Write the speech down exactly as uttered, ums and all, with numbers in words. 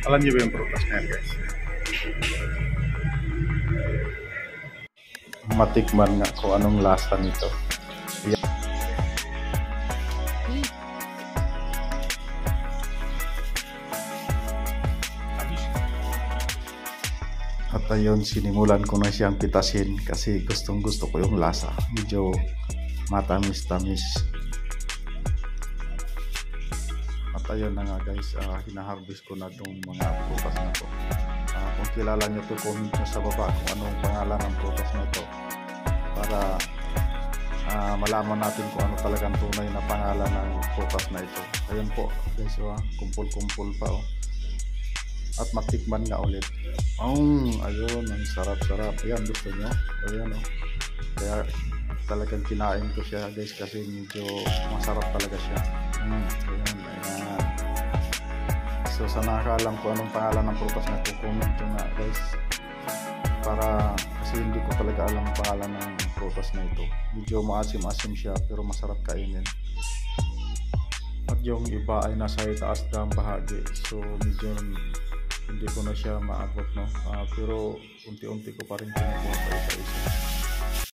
Alam niyo ba yung prutas na yan, guys? Matikman nga kung anong lasa nito. At ayun, sinimulan ko na siyang pitasin kasi gustong gusto ko yung lasa. Medyo matamis-tamis. At ayun na nga guys, uh, hinaharvest ko na itong mga prutas na to. Uh, kung kilala nyo to, comment nyo sa baba kung anong pangalan ng prutas na ito. Para uh, malaman natin kung ano talagang tunay na pangalan ng prutas na ito. Ayun po guys, uh, kumpul-kumpul pa oh. At matikman nga ulit. Oh, ayun, ang sarap-sarap. Ayan, gusto nyo? Ayan, oh. Kaya talagang kinain ko siya guys kasi medyo masarap talaga siya. Mm, ayan, ayan. So sa nakakaalam ko anong pangalan ng prutas na ito, comment nyo na guys. Para, kasi hindi ko talaga alam ang pangalan ng prutas na ito. Medyo maasim-asim siya pero masarap kainin. At yung iba ay nasa itaas daang bahagi. So medyo hindi ko na siya maabot, no? Uh, pero unti-unti ko pa rin kinukuha pa isa-isa.